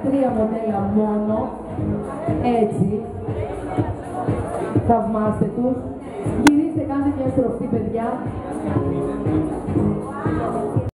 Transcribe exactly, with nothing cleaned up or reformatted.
τρία μοντέλα μόνο. Έτσι. Θαυμάστε τους. Γυρίστε, κάντε μια στροφή, παιδιά.